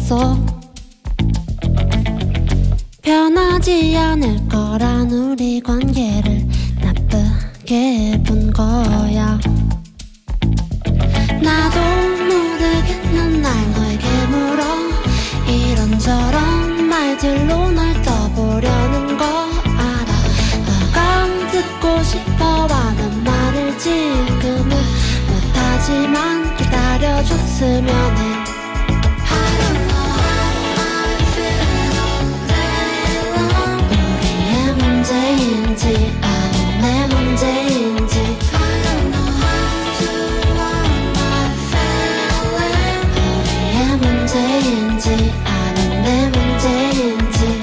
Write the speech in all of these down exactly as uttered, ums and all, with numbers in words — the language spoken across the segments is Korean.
아니었어. 변하지 않을 거란 우리 관계를 나쁘게 본 거야. 나도 모르게 난 날 너에게 물어. 이런저런 말들로 날 떠보려는 거 알아. 너가 듣고 싶어하는 말을 지금은 못하지만 기다려줬으면 해. 우리의 문제인지 아닌 내 문제인지 우리의 문제인지 아닌 내 문제인지.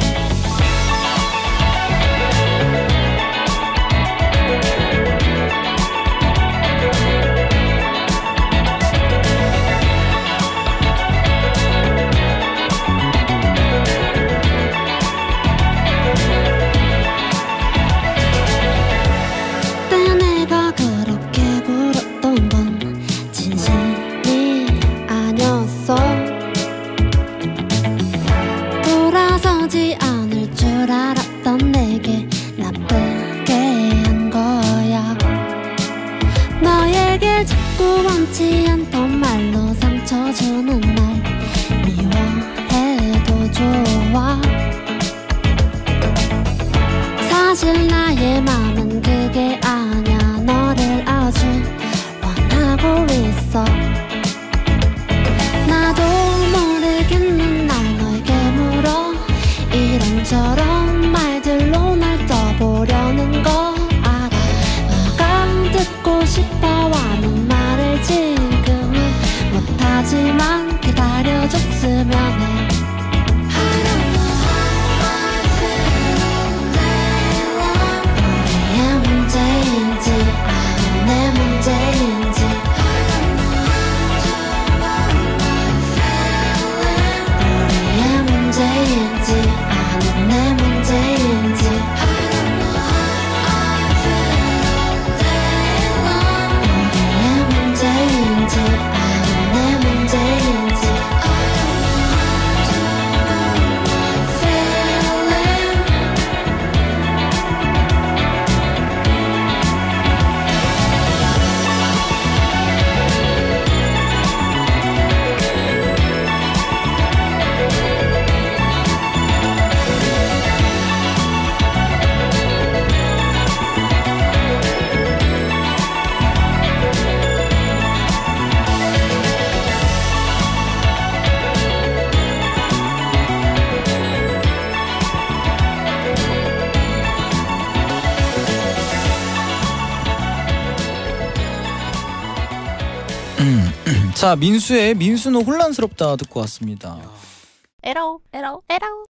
그때 내가 그렇게 굴었던 건 진심이 아니었어. 돌아서지 않을 줄 알았던 내게 나쁘게 한 거야. 너에게 자꾸 원치 않던 말로 상처 주는 날 미워해도 좋아. 사실 나의 맘은 그게 아냐. 너를 아주 원하고 있어. 나도 모르겠는 날 너에게 물어. 이런저런 말들로 날 떠보려는 거 알아. 너가 듣고 싶어하는 말을 지금은 못하지만 기다려줬으면 해. 우리의 문제인지 아닌 내 문제인지 우리의 문제인지 아닌 내 문제인지 우리의 문제인지 아닌 내 문제인지. 자, 민수의 민수는 혼란스럽다 듣고 왔습니다. 에라오 에라오 에라오.